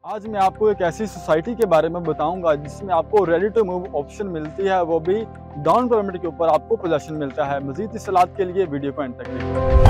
आज मैं आपको एक ऐसी सोसाइटी के बारे में बताऊंगा जिसमें आपको रेडी टू मूव ऑप्शन मिलती है, वो भी डाउन पेमेंट के ऊपर आपको पोजेसन मिलता है। मजीद इत्तलात के लिए वीडियो को एंड तक देखिए।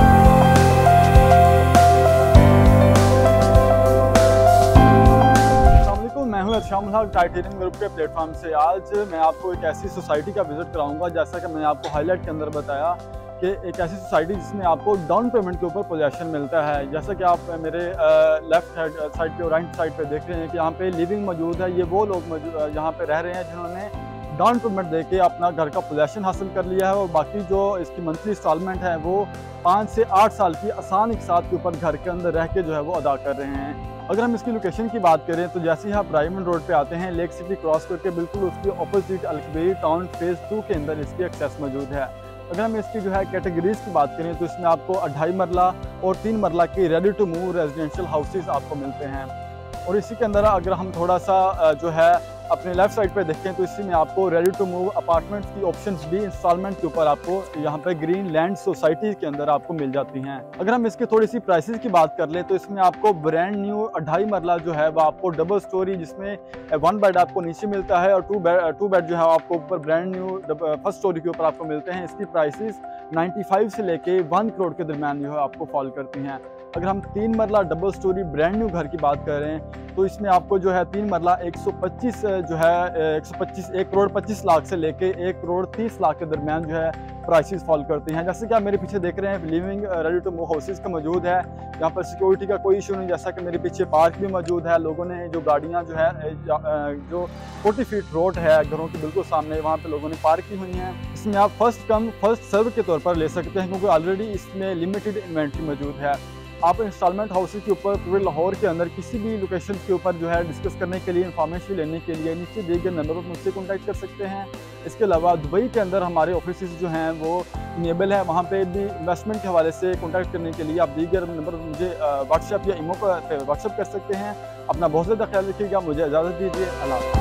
मैं हूं शामुल हक टाइटेनियम ग्रुप के प्लेटफॉर्म से। आज मैं आपको एक ऐसी सोसाइटी का विजिट कराऊंगा, जैसा कि मैंने आपको हाईलाइट के अंदर बताया कि एक ऐसी सोसाइटी जिसमें आपको डाउन पेमेंट के ऊपर पोजेसन मिलता है। जैसा कि आप मेरे लेफ्ट साइड पे और राइट साइड पे देख रहे हैं कि यहाँ पे लिविंग मौजूद है। ये वो लोग यहाँ पे रह रहे हैं जिन्होंने डाउन पेमेंट दे के अपना घर का पोजेसन हासिल कर लिया है, और बाकी जो इसकी मंथली इंस्टॉलमेंट है वो 5 से 8 साल की आसान इकसात के ऊपर घर के अंदर रह के जो है वो अदा कर रहे हैं। अगर हम इसकी लोकेशन की बात करें तो जैसे ही आप रायमंड रोड पे आते हैं, लेक सिटी क्रॉस करके बिल्कुल उसके ऑपोजिट अलकबेरी टाउन फेज़ 2 के अंदर इसकी एक्सेस मौजूद है। अगर हम इसकी जो है कैटेगरीज की बात करें तो इसमें आपको 2.5 मरला और 3 मरला की ready to move residential houses आपको मिलते हैं। और इसी के अंदर अगर हम थोड़ा सा जो है अपने लेफ्ट साइड पे देखें तो इसी में आपको रेडी टू मूव अपार्टमेंट्स की ऑप्शंस भी इंस्टॉलमेंट के ऊपर आपको यहाँ पे ग्रीन लैंड सोसाइटी के अंदर आपको मिल जाती हैं। अगर हम इसकी थोड़ी सी प्राइसेस की बात कर ले तो इसमें आपको ब्रांड न्यू 2.5 मरला जो है वो आपको डबल स्टोरी, जिसमें 1 बेड आपको नीचे मिलता है और 2 बेड जो है आपको ऊपर ब्रांड न्यू फर्स्ट स्टोरी के ऊपर आपको मिलते हैं। इसकी प्राइसेस 95 से लेके 1 करोड़ के दरमियान जो है आपको फॉल करती हैं। अगर हम 3 मरला डबल स्टोरी ब्रांड न्यू घर की बात करें तो इसमें आपको जो है 3 मरला 125 जो है 1 करोड़ 25 लाख से लेके 1 करोड़ 30 लाख के दरमियान जो है प्राइसेस फॉल करती हैं। जैसे कि आप मेरे पीछे देख रहे हैं living ready to move houses का मौजूद है। यहाँ पर सिक्योरिटी का कोई इशू नहीं, जैसा कि मेरे पीछे पार्क भी मौजूद है। लोगों ने जो गाड़ियाँ जो है जो 40 फीट रोड है घरों के बिल्कुल सामने, वहाँ पे लोगों ने पार्क की हुई हैं। इसमें आप फर्स्ट कम फर्स्ट सर्व के तौर पर ले सकते हैं, क्योंकि ऑलरेडी इसमें लिमिटेड इन्वेंट्री मौजूद है। आप इंस्टॉलमेंट हाउसेज के ऊपर पूरे लाहौर के अंदर किसी भी लोकेशन के ऊपर जो है डिस्कस करने के लिए, इंफॉर्मेशन लेने के लिए नीचे दिए गए नंबर पर मुझसे कॉन्टैक्ट कर सकते हैं। इसके अलावा दुबई के अंदर हमारे ऑफिस जो हैं वो इनेबल है, वहाँ पे भी इन्वेस्टमेंट के हवाले से कॉन्टैक्ट करने के लिए आप दिए गए नंबर पर मुझे व्हाट्सएप या ईमो पर व्हाट्सएप कर सकते हैं। अपना बहुत ज़्यादा ख्याल रखिएगा। मुझे इजाज़त दीजिए। अल्लाह।